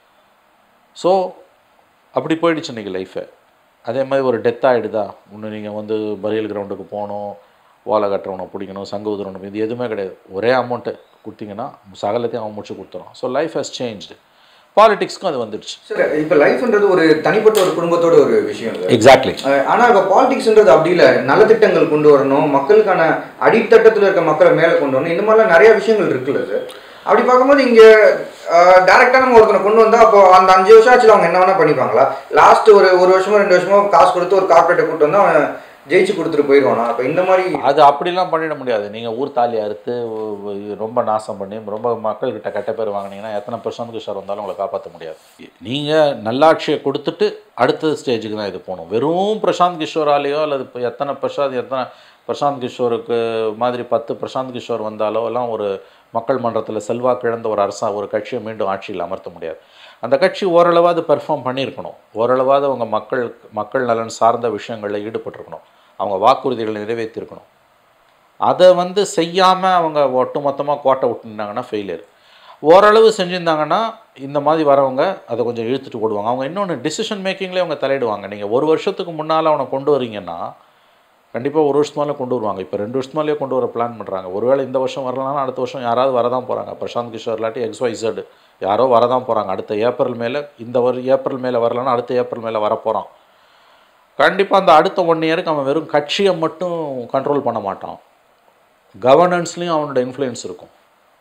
ஸோ அப்படி போயிடுச்சு இன்றைக்கி லைஃபு. அதே மாதிரி ஒரு டெத் ஆகிடுதா, இன்னும் நீங்கள் வந்து பரியல் கிரவுண்டுக்கு போகணும், ஓலை கட்டுறவனை பிடிக்கணும், சங்கு ஊதுறவனை, இது எதுவுமே கிடையாது. ஒரே அமௌண்ட்டு கொடுத்தீங்கன்னா சகலத்தையும் அவன் முடிச்சு கொடுத்துரும். So life has changed. பாலிடிக்ஸ்க்கும் அது வந்துடுச்சு. சார் இப்போ லைஃப்ன்றது ஒரு தனிப்பட்ட ஒரு குடும்பத்தோட ஒரு விஷயம். எக்ஸாக்ட்லி. ஆனால் இப்போ பாலிடிக்ஸ்ன்றது அப்படி இல்லை. நலத்திட்டங்கள் கொண்டு வரணும், மக்களுக்கான அடித்தட்டத்தில் இருக்க மக்களை மேலே கொண்டு வரணும், இந்த மாதிரிலாம் நிறைய விஷயங்கள் இருக்குல்ல சார். அப்படி பார்க்கும்போது இங்கே டேரெக்டாக நம்ம ஒருத்தனை கொண்டு வந்தால் அப்போ அந்த 5 வருஷம் ஆச்சு அவங்க என்ன வேணால் பண்ணிப்பாங்களா? லாஸ்ட் ஒரு வருஷமோ 2 வருஷமோ காசு கொடுத்து ஒரு கார்பரேட்டை கூப்பிட்டு வந்தால் அவன் ஜெயிச்சு கொடுத்துட்டு போயிடுவானா? அப்போ இந்த மாதிரி அது அப்படிலாம் பண்ணிட முடியாது. நீங்கள் ஊர் தாலி அறுத்து ரொம்ப நாசம் பண்ணி ரொம்ப மக்கள்கிட்ட கெட்ட பேர் வாங்கினீங்கன்னா எத்தனை பிரசாந்த் கிஷோர் வந்தாலும் உங்களை காப்பாற்ற முடியாது. நீங்கள் நல்லாட்சியை கொடுத்துட்டு அடுத்த ஸ்டேஜுக்கு தான் இது போகணும். வெறும் பிரசாந்த் கிஷோராலேயோ அல்லது இப்போ எத்தனை பிரசாந்த் கிஷோருக்கு மாதிரி 10 பிரசாந்த் கிஷோர் வந்தாலோ எல்லாம் ஒரு மக்கள் மன்றத்தில் செல்வாக்கு இழந்த ஒரு கட்சியை மீண்டும் ஆட்சியில் அமர்த்த முடியாது. அந்த கட்சி ஓரளவாவது பெர்ஃபார்ம் பண்ணியிருக்கணும், ஓரளவாவது அவங்க மக்கள் நலன் சார்ந்த விஷயங்களில் ஈடுபட்டிருக்கணும், அவங்க வாக்குறுதிகளை நிறைவேற்றிருக்கணும். அதை வந்து செய்யாமல் அவங்க ஒட்டுமொத்தமாக கோட்டை விட்டுருந்தாங்கன்னா ஃபெயிலியர். ஓரளவு செஞ்சுருந்தாங்கன்னா இந்த மாதிரி வரவங்க அதை கொஞ்சம் இழுத்துட்டு ஓடுவாங்க. அவங்க இன்னொன்று டிசிஷன் மேக்கிங்லேயே அவங்க தலையிடுவாங்க. நீங்கள் 1 வருஷத்துக்கு முன்னால் அவனை கொண்டு வரீங்கன்னா கண்டிப்பாக 1 வருஷத்து மேலே கொண்டு வருவாங்க. இப்போ 2 வருஷத்து மேலேயே கொண்டு வர பிளான் பண்ணுறாங்க. ஒருவேளை இந்த வருஷம் வரலன்னா அடுத்த வருஷம் யாராவது வரதான் போகிறாங்க. பிரசாந்த் கிஷோர் இல்லாட்டி XYZ யாரோ வரதான் போகிறாங்க. அடுத்த ஏப்ரல் மேலே, இந்த ஏப்ரல் மேலே வரலன்னா அடுத்த ஏப்ரல் மேலே வரப்போகிறான். கண்டிப்பாக அந்த அடுத்த 1 இயருக்கு அவன் வெறும் கட்சியை மட்டும் கண்ட்ரோல் பண்ண மாட்டான், கவர்னன்ஸ்லேயும் அவனோட இன்ஃப்ளூயன்ஸ் இருக்கும்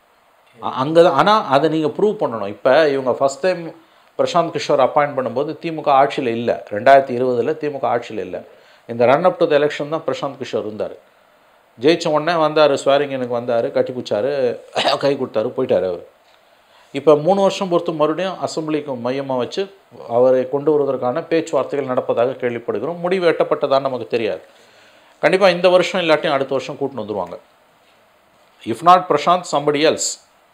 அங்கே தான். ஆனால் அதை நீங்கள் ப்ரூவ் பண்ணணும். இப்போ இவங்க first time Prashant Kishor appoint பண்ணும்போது திமுக ஆட்சியில் இல்லை. 2020 திமுக ஆட்சியில் இல்லை. இந்த run up to the election தான் பிரசாந்த் கிஷோர் இருந்தார். ஜெயிச்ச உடனே வந்தார், ஸ்வேரிங்கனுக்கு வந்தார், கட்டி பிடிச்சாரு, கை கொடுத்தாரு, போயிட்டார் அவர். இப்போ 3 வருஷம் பொறுத்து மறுபடியும் அசம்பிளிக்கு மையமாக வச்சு அவரை கொண்டு வருவதற்கான பேச்சுவார்த்தைகள் நடப்பதாக கேள்விப்படுகிறோம். முடிவு எட்டப்பட்டதான்னு நமக்கு தெரியாது. கண்டிப்பாக இந்த வருஷம் இல்லாட்டியும் அடுத்த வருஷம் கூட்டின்னு வந்துடுவாங்க. If not Prashant, somebody else.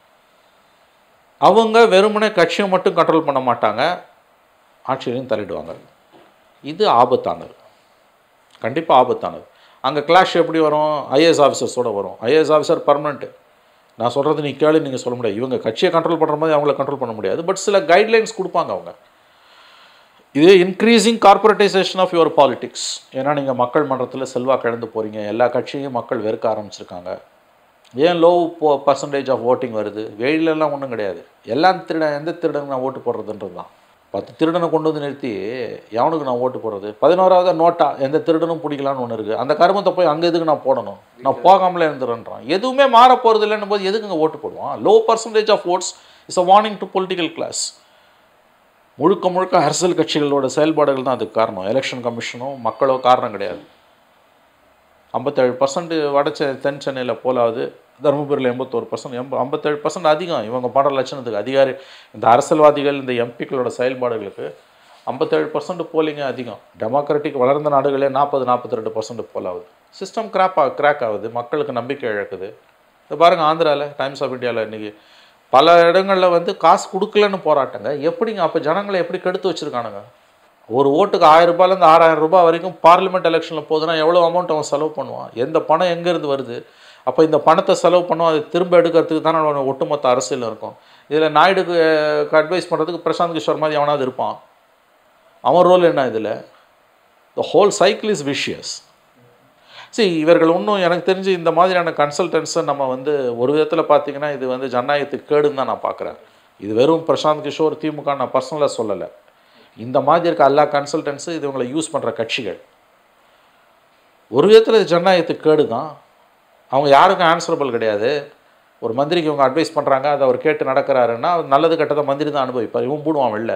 அவங்க வெறுமனே கட்சியை மட்டும் கண்ட்ரோல் பண்ண மாட்டாங்க, ஆட்சியிலையும் தலையிடுவாங்க. இது ஆபத்தானது, கண்டிப்பாக ஆபத்தானது. அங்கே கிளாஷ் எப்படி வரும்? ஐஏஎஸ் ஆஃபீஸர்ஸோடு வரும். IAS officer permanent. நான் சொல்கிறது நீ கேளு, நீங்கள் சொல்ல முடியாது. இவங்க கட்சியை கண்ட்ரோல் பண்ணுற மாதிரி அவங்கள கண்ட்ரோல் பண்ண முடியாது. பட் சில கைட்லைன்ஸ் கொடுப்பாங்க அவங்க. இது increasing corporatisation of your politics. ஏன்னா நீங்கள் மக்கள் மன்றத்தில் செல்வாக்கு இழந்து போகிறீங்க. எல்லா கட்சியும் மக்கள் வெறுக்க ஆரம்பிச்சிருக்காங்க. ஏன் லோ பர்சன்டேஜ் ஆஃப் ஓட்டிங் வருது? வெயிலெல்லாம் ஒன்றும் கிடையாது. எல்லாம் எந்த திருடனுக்கு நான் ஓட்டு போடுறதுன்றது தான். 10 திருடனை கொண்டு வந்து நிறுத்தி எவனுக்கு நான் ஓட்டு போடுறது? 11வது நோட்டா, எந்த திருடனும் பிடிக்கலான்னு ஒன்று இருக்குது. அந்த கருமத்தை போய் அங்கே எதுக்கு நான் போடணும்? நான் போகாமலே இருந்துடுறேன்றான். எதுவுமே மாற போகிறது இல்லைன்னு போது எதுக்குங்க ஓட்டு போடுவான்? Low percentage of votes is a warning to political class. முழுக்க அரசியல் கட்சிகளோட செயல்பாடுகள் தான் அதுக்கு காரணம். எலெக்ஷன் கமிஷனோ மக்களோ காரணம் கிடையாது. 57% வட தென் சென்னையில் போலாவது, தருமபுரியில் 81%, 57% அதிகம். இவங்க பண்ணுற லட்சணத்துக்கு அதிகாரி இந்த அரசியல்வாதிகள் இந்த எம்பிக்களோட செயல்பாடுகளுக்கு 57% போலிங்க அதிகம். டெமோக்ராட்டிக் வளர்ந்த நாடுகளே 40-42% போலாகுது. சிஸ்டம் கிராக் ஆகுது, மக்களுக்கு நம்பிக்கை இழக்குது. இது பாருங்கள், ஆந்திராவில், டைம்ஸ் ஆஃப் இந்தியாவில் இன்றைக்கி பல இடங்களில் வந்து காசு கொடுக்கலன்னு போராட்டங்க. எப்படிங்க அப்போ ஜனங்களை எப்படி கெடுத்து வச்சுருக்கானுங்க? ஒரு ஓட்டுக்கு 1000 ரூபாயிலேருந்து 6000 ரூபாய் வரைக்கும் பார்லிமெண்ட் எலெக்ஷனில் போகுதுன்னா எவ்வளோ அமௌண்ட் அவன் செலவு பண்ணுவான்? எந்த பணம் எங்கேருந்து வருது? அப்போ இந்த பணத்தை செலவு பண்ணுவோம், அது திரும்ப எடுக்கிறதுக்கு தானே ஒட்டுமொத்த அரசியல் இருக்கும். இதில் நாயுடுக்கு அட்வைஸ் பண்ணுறதுக்கு பிரசாந்த் கிஷோர் மாதிரி அவனாவது இருப்பான். அவன் ரோல் என்ன இதில்? The whole cycle is vicious. இவர்கள் இன்னும் எனக்கு தெரிஞ்சு இந்த மாதிரியான கன்சல்டன்ஸை நம்ம வந்து ஒரு விதத்தில் பார்த்திங்கன்னா இது வந்து ஜனநாயகத்துக்கு கேடுன்னு தான் நான் பார்க்குறேன். இது வெறும் பிரசாந்த் கிஷோர் திமுக நான் பர்சனலாக சொல்லலை. இந்த மாதிரி இருக்க எல்லா கன்சல்டன்ஸு இது இவங்களை யூஸ் பண்ணுற கட்சிகள். ஒரு விதத்தில் இது ஜனநாயகத்துக்கு கேடு தான். அவங்க யாருக்கும் ஆன்சரபிள் கிடையாது. ஒரு மந்திரிக்கு இவங்க அட்வைஸ் பண்ணுறாங்க, அதை அவர் கேட்டு நடக்கிறாருன்னா நல்லது கெட்டதை மந்திரி தான் அனுபவிப்பார். இவன் போடுவான் வெளில.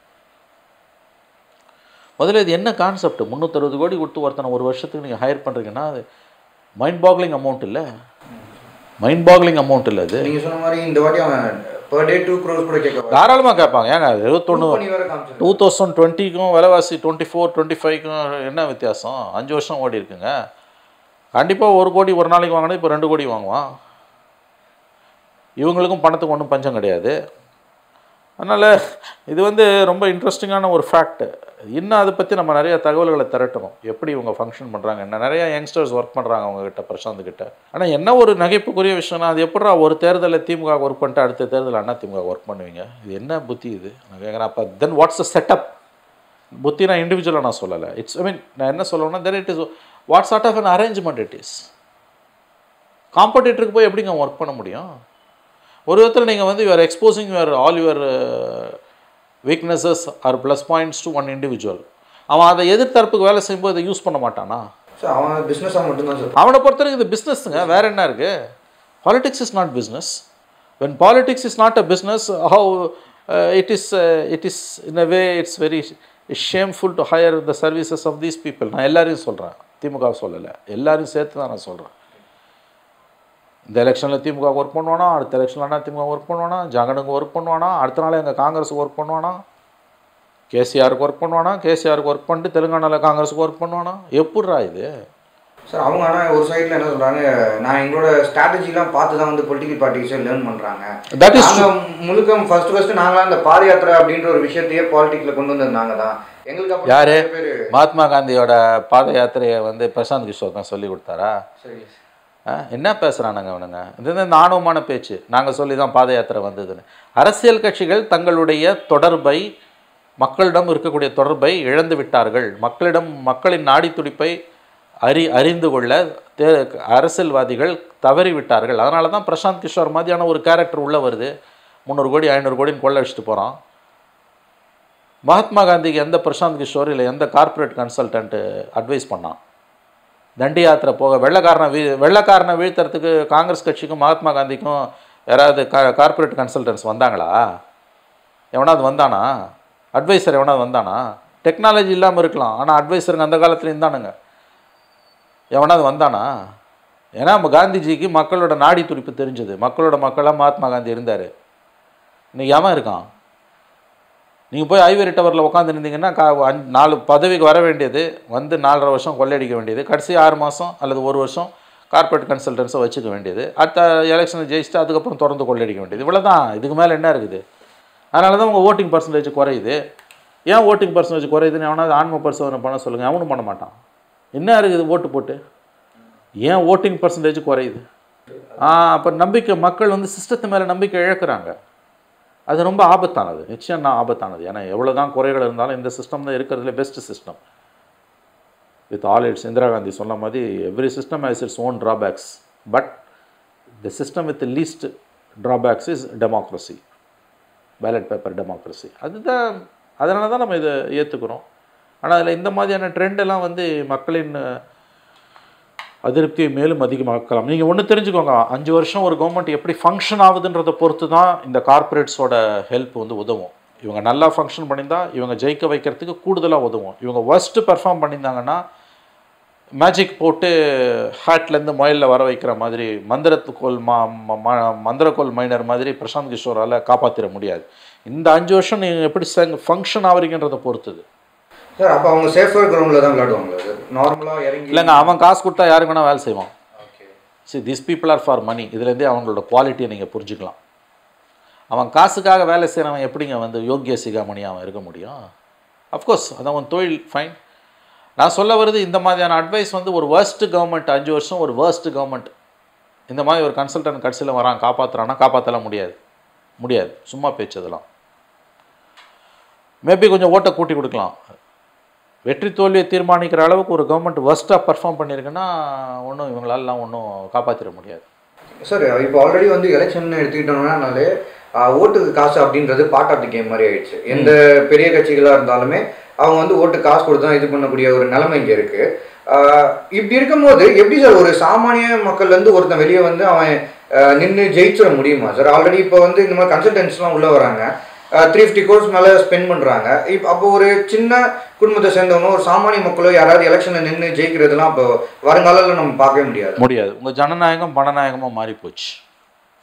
முதல்ல இது என்ன கான்செப்ட்? 360 கோடி கொடுத்து ஒருத்தனை ஒரு வருஷத்துக்கு நீங்கள் ஹையர் பண்ணுறீங்கன்னா அது மைண்ட் பாக்லிங் அமௌண்ட் இல்லை. மைண்ட் பாக்லிங் அமௌண்ட் இல்லை அது. நீங்கள் சொன்ன மாதிரி இந்த வாட்டி அவன் பர் டே 2 crores கூட கேட்க தாராளமாக கேட்பாங்க. ஏங்க 21 வேற காமிச்சிருக்காங்க. 2020க்கும் விலைவாசி 24 25க்கும் என்ன வித்தியாசம்? 5 வருஷம் ஓடி இருக்குங்க. கண்டிப்பாக 1 கோடி ஒரு நாளைக்கு வாங்கினா இப்போ 2 கோடி வாங்குவான். இவங்களுக்கும் பணத்துக்கு ஒன்றும் பஞ்சம் கிடையாது. அதனால் இது வந்து ரொம்ப இன்ட்ரெஸ்டிங்கான ஒரு ஃபேக்ட்டு. இன்னும் அதை பற்றி நம்ம நிறைய தகவல்களை திரட்டணும். எப்படி இவங்க ஃபங்க்ஷன் பண்ணுறாங்க, என்ன நிறைய யங்ஸ்டர்ஸ் ஒர்க் பண்ணுறாங்க அவங்ககிட்ட, பிரசாந்த் கிட்ட. ஆனால் என்ன ஒரு நகைப்புக்குரிய விஷயம்னா, அது எப்படா ஒரு தேர்தலில் திமுக ஒர்க் பண்ணிட்டு அடுத்த தேர்தலில் அண்ணா திமுக ஒர்க் பண்ணுவீங்க? இது என்ன புத்தி இது? நான் கேட்குறேன். அப்போ தென் வாட்ஸ் த செட்டப்? புத்தி நான் இண்டிவிஜுவலாக நான் சொல்லலை. இட்ஸ் ஐ மீன் நான் என்ன சொல்லணும்னா, then it is what sort of an arrangement it is. காம்படிட்டருக்கு போய் எப்படிங்க ஒர்க் பண்ண முடியும்? ஒரு விதத்தில் நீங்கள் வந்து you're exposing all your weaknesses or plus points to one individual. அவன் அதை எதிர்த்தரப்புக்கு வேலை செய்யும்போது அதை யூஸ் பண்ண மாட்டானா? சார் அவன் பிஸ்னஸாக மட்டும்தான் சார். அவனை பொறுத்தவரைக்கும் இது பிஸ்னஸ்ங்க, வேறு என்ன இருக்குது? Politics is not business. When politics is not a business, how it is in a way it's very shameful to hire the services of these people. நான் எல்லாரையும் சொல்கிறேன், திமுக சொல்லலை, எல்லாரையும் சேர்த்து தான் நான் சொல்கிறேன். இந்த எலெக்ஷனில் திமுக ஒர்க் பண்ணுவானா, அடுத்த எலெக்ஷனில் திமுக ஒர்க் பண்ணுவானா, ஜகனுக்கு ஒர்க் பண்ணுவானா, அடுத்த நாள் எங்கள் காங்கிரஸுக்கு ஒர்க் பண்ணுவானா, கேசிஆருக்கு ஒர்க் பண்ணுவானா, கேசிஆருக்கு ஒர்க் பண்ணிட்டு தெலுங்கானாவில் காங்கிரஸுக்கு ஒர்க் பண்ணுவானா? எப்படிரா இது? சார் அவங்க ஆனால் ஒரு சைடில் என்ன சொல்கிறாங்க, நான் எங்களோட ஸ்ட்ராட்டஜிலாம் பார்த்து தான் வந்து பொலிட்டிக்கல் பார்ட்டிஸை லேர்ன் பண்ணுறாங்க. நாங்கள் முழுக்க ஃபஸ்ட்டு நாங்களாம் இந்த பாத யாத்திரை அப்படின்ற ஒரு விஷயத்தையே பாலிட்டிக்ஸில் கொண்டு வந்திருந்தாங்க தான் எங்களுக்கு. யார் மகாத்மா காந்தியோட பாத யாத்திரையை வந்து பிரசாந்த் கிஷோர் தான் சொல்லி கொடுத்தாரா? சரி, என்ன பேசுகிறானுங்க அவனுங்க? இது இந்த ஆணவமான பேச்சு. நாங்கள் சொல்லி தான் பாத யாத்திரை வந்ததுன்னு. அரசியல் கட்சிகள் தங்களுடைய தொடர்பை, மக்களிடம் இருக்கக்கூடிய தொடர்பை இழந்து விட்டார்கள். மக்களின் நாடி துடிப்பை அறிந்து கொள்ள அரசியல்வாதிகள் தவறிவிட்டார்கள். அதனால தான் பிரசாந்த் கிஷோர் மாதிரியான ஒரு கேரக்டர் உள்ளே வருது. 300 கோடி 500 கோடின்னு கொள்ள வச்சுட்டு போகிறான். மகாத்மா காந்திக்கு எந்த பிரசாந்த் கிஷோர் இல்லை எந்த கார்ப்பரேட் கன்சல்டன்ட்டு அட்வைஸ் பண்ணான்? தண்டி யாத்திரை போக வெள்ளைக்காரனை வீழ்த்துறதுக்கு காங்கிரஸ் கட்சிக்கும் மகாத்மா காந்திக்கும் யாராவது கார்ப்பரேட் கன்சல்டன்ஸ் வந்தாங்களா? எவனாவது வந்தானா? அட்வைசர் எவனாவது வந்தானா? டெக்னாலஜி இல்லாமல் இருக்கலாம், ஆனால் அட்வைசருங்க அந்த காலத்தில் இருந்தானுங்க. எவனாவது வந்தானா? ஏன்னா காந்திஜிக்கு மக்களோட நாடி துடிப்பு தெரிஞ்சது. மக்களாக மகாத்மா காந்தி இருந்தார். இன்றைக்கி எவன் இருக்கான்? நீங்கள் போய் ஐவரி டவரில் உட்காந்துருந்தீங்கன்னா 4 பதவிக்கு வர வேண்டியது வந்து 4.5 வருஷம் கொள்ளையடிக்க வேண்டியது, கடைசி 6 மாதம் அல்லது 1 வருஷம் கார்ப்பரேட் கன்சல்டன்ஸை வச்சுக்க வேண்டியது, அடுத்த எலெக்ஷனை ஜெயிச்சுட்டு அதுக்கப்புறம் தொடர்ந்து கொள்ளையடிக்க வேண்டியது. இவ்வளோ தான். இதுக்கு மேலே என்ன இருக்குது? அதனால தான் உங்கள் ஓட்டிங் பர்சன்டேஜ் குறையுது. ஏன் ஓட்டிங் பர்சன்டேஜ் குறையுதுன்னு எவனாவது ஆன்ம பரிசோதனை பண்ண சொல்லுங்கள். அவனும் பண்ண மாட்டான். என்ன இருக்குது ஓட்டு போட்டு? ஏன் ஓட்டிங் பர்சன்டேஜ் குறையுது? அப்போ நம்பிக்கை, மக்கள் வந்து சிஸ்டத்து மேலே நம்பிக்கை இழக்கிறாங்க. அது ரொம்ப ஆபத்தானது, நிச்சயம் நான் ஆபத்தானது. ஏன்னா எவ்வளோ தான் குறைகள் இருந்தாலும் இந்த சிஸ்டம் தான் இருக்கிறதுல best system. With all its Indira Gandhi சொன்ன மாதிரி every system has its own drawbacks, but the system with least drawbacks is democracy, ballot paper democracy. அதுதான். அதனால தான் நம்ம இதை ஏற்றுக்கிறோம். ஆனால் அதில் இந்த மாதிரியான ட்ரெண்டெல்லாம் வந்து மக்களின் அதிருப்தியை மேலும் அதிகமாக்கலாம். நீங்கள் ஒன்று தெரிஞ்சுக்கோங்க, 5 வருஷம் ஒரு கவர்மெண்ட் எப்படி ஃபங்க்ஷன் ஆகுதுன்றதை பொறுத்து தான் இந்த கார்ப்பரேட்ஸோட ஹெல்ப் வந்து உதவும். இவங்க நல்லா ஃபங்க்ஷன் பண்ணியிருந்தால் இவங்க ஜெயிக்க வைக்கிறதுக்கு கூடுதலாக உதவும். இவங்க ஒர்ஸ்ட்டு பெர்ஃபார்ம் பண்ணியிருந்தாங்கன்னா மேஜிக் போட்டு ஹேட்லேருந்து மொயலில் வர வைக்கிற மாதிரி மந்திரக்கோள் மைனர் மாதிரி பிரசாந்த் கிஷோரால் காப்பாற்றிட முடியாது. இந்த 5 வருஷம் நீங்கள் எப்படி ஃபங்க்ஷன் ஆகிறீங்கன்றதை பொறுத்துது. சார் அப்போ அவங்க சேஃபர் கிரவுண்டில் தான் விளையாடுவாங்களா சார்? நார்மலாக இறங்கி இல்லைங்க, அவன் காசு கொடுத்தா யாருக்கு வேணால் வேலை செய்வான். See this people are for money. இதுலேருந்தே அவங்களோட குவாலிட்டியை நீங்கள் புரிஞ்சுக்கலாம். அவன் காசுக்காக வேலை செய்கிறவன் எப்படிங்க வந்து யோக்கிய சிகாமணியாக அவன் இருக்க முடியும்? அஃப்கோர்ஸ் அது அவன் தொழில், ஃபைன். நான் சொல்ல வருது, இந்த மாதிரியான அட்வைஸ் வந்து ஒரு வேர்ஸ்ட்டு கவர்மெண்ட், 5 வருஷம் ஒரு வேர்ஸ்ட்டு கவர்மெண்ட் இந்த மாதிரி ஒரு கன்சல்டன்ட் கடைசியில் வரான் காப்பாற்றுறான்னா காப்பாற்றலாம் முடியாது. சும்மா பேச்சு அதெல்லாம். மேபி கொஞ்சம் ஓட்டை கூட்டி கொடுக்கலாம். வெற்றி தோல்வியை தீர்மானிக்கிற அளவுக்கு ஒரு கவர்மெண்ட் வர்ஸ்ட்டாக பர்ஃபார்ம் பண்ணியிருக்குன்னா ஒன்றும் இவங்களாலாம் ஒன்றும் காப்பாற்றிட முடியாது. சார் இப்போ ஆல்ரெடி வந்து எலெக்ஷன் எடுத்துக்கிட்டோம்னாலே ஓட்டுக்கு காசு அப்படின்றது பார்ட் ஆஃப் தி கேம் மாதிரி ஆயிடுச்சு. எந்த பெரிய கட்சிகளாக இருந்தாலுமே அவங்க வந்து ஓட்டு காசு கொடுத்து தான் இது பண்ணக்கூடிய ஒரு நிலைமை இங்கே இருக்குது. இப்படி இருக்கும்போது எப்படி சார் ஒரு சாமானிய மக்கள்லேருந்து ஒருத்தன் வெளியே வந்து அவன் நின்று ஜெயிச்சிட முடியுமா சார்? ஆல்ரெடி இப்போ வந்து இந்த மாதிரி கன்சல்டன்ஸ்லாம் உள்ளே வராங்க, 350 crores மேலே ஸ்பெண்ட் பண்ணுறாங்க. இப்போ அப்போ ஒரு சின்ன குடும்பத்தை சேர்ந்தவனோ ஒரு சாமானிய மக்களோ யாராவது எலெக்ஷனில் நின்று ஜெயிக்கிறதுலாம் இப்போ வருங்காலில் நம்ம பார்க்கவே முடியாது. உங்கள் ஜனநாயகம் பணநாயகமாக மாறி போச்சு.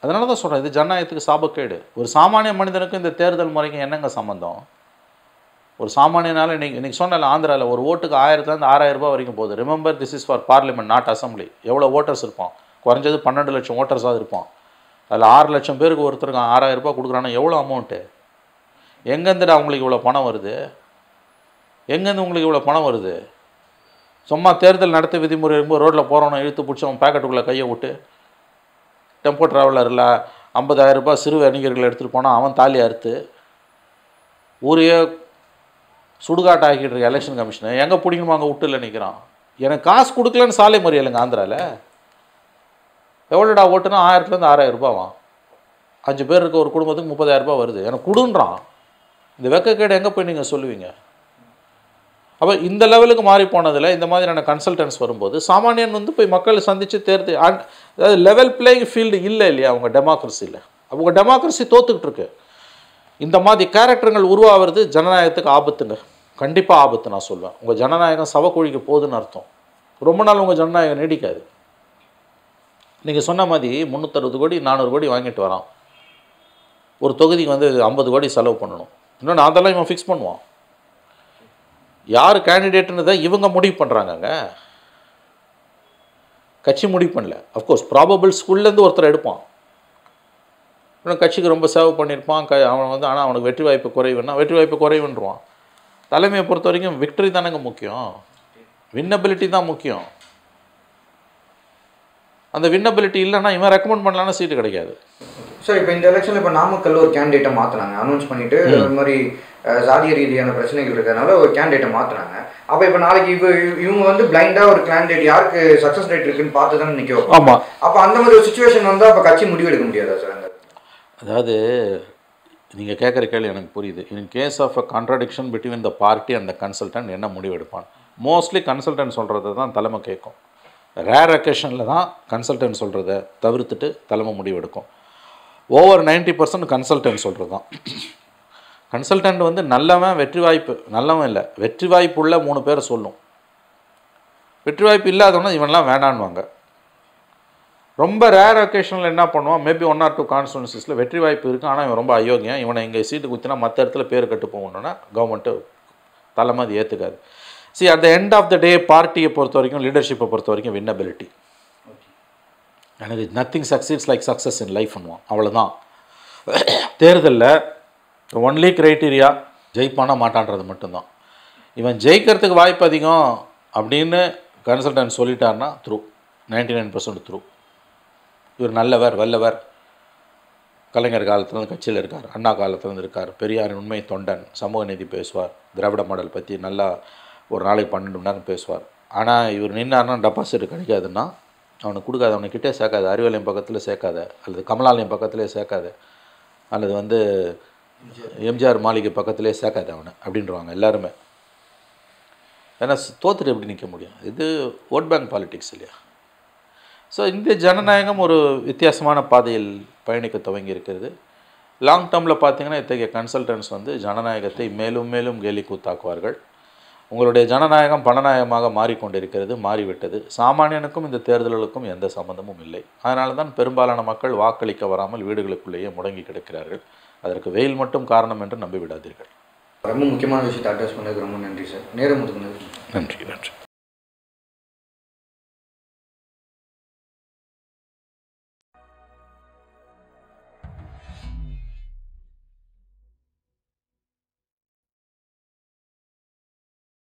அதனால தான் சொல்கிறேன், இது ஜனநாயகத்துக்கு சாபக்கேடு. ஒரு சாமானிய மனிதனுக்கும் இந்த தேர்தல் முறைக்கும் என்னங்க சம்மந்தம்? ஒரு சாமானியனால இன்றைக்கி சொன்னால ஆந்திராவில் ஒரு ஓட்டுக்கு 1000 6,000 ரூபாய் வரைக்கும் போகுது. Remember, this is for parliament, not assembly. எவ்வளோ ஓட்டர்ஸ் இருப்பான்? குறைஞ்சது 12 லட்சம் ஓட்டர்ஸாக இருப்பான். அதில் 6 லட்சம் பேருக்கு ஒருத்தருக்கு 6,000 ரூபாய் கொடுக்குறான்னா எவ்வளோ அமௌண்ட்டு? எங்கேருந்துடா உங்களுக்கு இவ்வளோ பணம் வருது? எங்கேருந்து உங்களுக்கு இவ்வளோ பணம் வருது? சும்மா தேர்தல் நடத்த விதிமுறை இருக்கும்போது ரோட்டில் போகிறவனை இழுத்து பிடிச்சி அவன் பேக்கெட்டுக்குள்ளே கையை விட்டு, டெம்போ ட்ராவலரில் 50,000 ரூபாய் சிறு வணிகர்களை எடுத்துகிட்டு போனால் அவன் தாலி அறுத்து ஊரையே சுடுகாட்டு ஆக்கிட்டு இருக்க எலெக்ஷன் கமிஷனை எங்கே பிடிக்கணுமோ அங்கே விட்டுல நிற்கிறான். எனக்கு காசு கொடுக்கலன்னு சாலை மறியலைங்க ஆந்திராவில். எவ்வளோடா ஓட்டுனா 1000 6,000 ரூபாவான். 5 பேர் இருக்க ஒரு குடும்பத்துக்கு 30,000 ரூபாய் வருது. எனக்கு கொடுன்றான். இந்த வெக்கக்கேடு எங்கே போய் நீங்கள் சொல்லுவீங்க? அப்போ இந்த லெவலுக்கு மாறி போனதில் இந்த மாதிரியான கன்சல்டன்ஸ் வரும்போது சாமானியன் வந்து போய் மக்களை சந்தித்து தேர்தல், அதாவது லெவல் பிளேயிங் ஃபீல்டு இல்லை இல்லையா அவங்க டெமோக்ரஸியில். அவங்க டெமோக்ரஸி தோத்துக்கிட்டு இருக்கு. இந்த மாதிரி கேரக்டருங்கள் உருவாகிறது ஜனநாயகத்துக்கு ஆபத்துங்க, கண்டிப்பாக ஆபத்து. நான் சொல்லுவேன், உங்கள் ஜனநாயகம் சவக்குழிக்கு போகுதுன்னு அர்த்தம். ரொம்ப நாள் உங்கள் ஜனநாயகம் நீடிக்காது. நீங்கள் சொன்ன மாதிரி 360 கோடி 400 கோடி வாங்கிட்டு வரான். ஒரு தொகுதிக்கு வந்து 50 கோடி செலவு பண்ணணும். இன்னொன்று அதெல்லாம் இவன் ஃபிக்ஸ் பண்ணுவான். யார் கேண்டிடேட்டுன்னு தான் இவங்க முடிவு பண்ணுறாங்கங்க, கட்சி முடிவு பண்ணல. அஃப்கோர்ஸ் ப்ராபபிள் ஸ்கூல்லேருந்து ஒருத்தர் எடுப்பான். இன்னும் கட்சிக்கு ரொம்ப சேவை பண்ணியிருப்பான். அவன் வந்து ஆனால் அவனுக்கு வெற்றி வாய்ப்பு குறைவுன்னா வெற்றி வாய்ப்பு குறைவுன்றான். தலைமையை பொறுத்த வரைக்கும் விக்டரி தானேங்க முக்கியம், வின்னபிலிட்டி தான் முக்கியம். அந்த வின்னபிலிட்டி இல்லைன்னா இவன் ரெக்கமெண்ட் பண்ணலான்னா சீட்டு கிடைக்காது. சார் இப்போ இந்த எலெக்ஷனில் இப்போ நாமக்கல்ல ஒரு கேண்டிடேட்டை மாற்றினாங்க, அனௌன்ஸ் பண்ணிவிட்டு இந்த மாதிரி ஜாதிய ரீதியான பிரச்சனைகள் இருக்கிறதுனால ஒரு கேண்டிடேட்டை மாற்றினாங்க. அப்போ இப்போ நாளைக்கு இவங்க வந்து பிளைண்டாக ஒரு கேண்டிடேட் யாருக்கு சக்ஸஸ் ரேட் இருக்குன்னு பார்த்து தானே நிற்கும். ஆமாம். அப்போ அந்த மாதிரி ஒரு சுச்சுவேஷன் வந்தால் அப்போ கட்சி முடிவெடுக்க முடியாதா சார்? அதாவது நீங்கள் கேட்குற கேள்வி எனக்கு புரியுது. In case of a contradiction between the party and the consultant என்ன முடிவெடுப்பான்? மோஸ்ட்லி கன்சல்டன்ட் சொல்கிறத தான் தலைமை கேட்கும். ரேர் அக்கேஷனில் தான் கன்சல்டன்ட் சொல்கிறத தவிர்த்துட்டு தலைமை முடிவெடுக்கும். ஓவர் 90% கன்சல்டன்ட் சொல்கிறது தான். கன்சல்டன்ட் வந்து நல்லவன், வெற்றி வாய்ப்பு நல்லவன் இல்லை, வெற்றி வாய்ப்பு உள்ள 3 பேரை சொல்லும். வெற்றி வாய்ப்பு இல்லாதவனா இவன்லாம் வேணான்னுவாங்க. ரொம்ப ரேர் அக்கேஷனில் என்ன பண்ணுவான், மேபி 1 or 2 கான்ஸ்டிட்யூன்சிஸில் வெற்றி வாய்ப்பு இருக்குது, ஆனால் இவன் ரொம்ப அயோக்கியம், இவனை இங்கே சீட்டு குத்தினா மற்ற இடத்துல பேர் கட்டு போகணுன்னா கவர்மெண்ட்டு தலைமை அது ஏற்றுக்காது. See at the end of the day பார்ட்டியை பொறுத்த வரைக்கும், லீடர்ஷிப்பை பொறுத்த வரைக்கும் வின்னபிலிட்டி. எனக்கு nothing succeeds like success in லைஃப்னுவான். அவ்வளோதான். தேர்தலில் ஒன்லி க்ரைட்டீரியா ஜெயிப்பானா மாட்டான்றது மட்டும்தான். இவன் ஜெயிக்கிறதுக்கு வாய்ப்பு அதிகம் அப்படின்னு கன்சல்டன்ட் சொல்லிட்டார்னா த்ரூ, 99% த்ரூ. இவர் நல்லவர், வல்லவர், கலைஞர் காலத்துலேருந்து கட்சியில் இருக்கார், அண்ணா காலத்துலேருந்து இருக்கார், பெரியாரின் உண்மை தொண்டன், சமூக நீதி பேசுவார், திராவிட மாடல் பற்றி நல்லா ஒரு நாளைக்கு 12 மணி நேரம் பேசுவார். ஆனால் இவர் நின்னார்னா டெபாசிட் கிடைக்காதுன்னா அவனுக்கு கொடுக்காது, அவனுக்கிட்டே சேர்க்காது, அறிவாலயம் பக்கத்தில் சேர்க்காத, அல்லது கமலாலயம் பக்கத்திலே சேர்க்காத, அல்லது வந்து எம்ஜிஆர் மாளிகை பக்கத்திலே சேர்க்காது அவனை அப்படின்றவாங்க எல்லாருமே. ஏன்னா தோத்துட்டு எப்படி நிற்க முடியும்? இது ஓட் பேங்க் பாலிடிக்ஸ் இல்லையா? ஸோ இந்த ஜனநாயகம் ஒரு வித்தியாசமான பாதையில் பயணிக்க துவங்கி இருக்கிறது. லாங் டேர்மில் பார்த்திங்கன்னா இத்தகைய கன்சல்டன்ட்ஸ் வந்து ஜனநாயகத்தை மேலும் மேலும் கேலி கூத்தாக்குவார்கள். உங்களுடைய ஜனநாயகம் பணநாயகமாக மாறிக்கொண்டிருக்கிறது, மாறிவிட்டது. சாமானியனுக்கும் இந்த தேர்தல்களுக்கும் எந்த சம்பந்தமும் இல்லை. அதனால தான் பெரும்பாலான மக்கள் வாக்களிக்க வராமல் வீடுகளுக்குள்ளேயே முடங்கி கிடக்கிறார்கள். அதற்கு வெயில் மட்டும் காரணம் என்று நம்பிவிடாதீர்கள். ரொம்ப முக்கியமான விஷயத்தை அட்ரஸ் பண்ணதுக்கு ரொம்ப நன்றி சார். நேரம் ஒதுக்குனது நன்றி.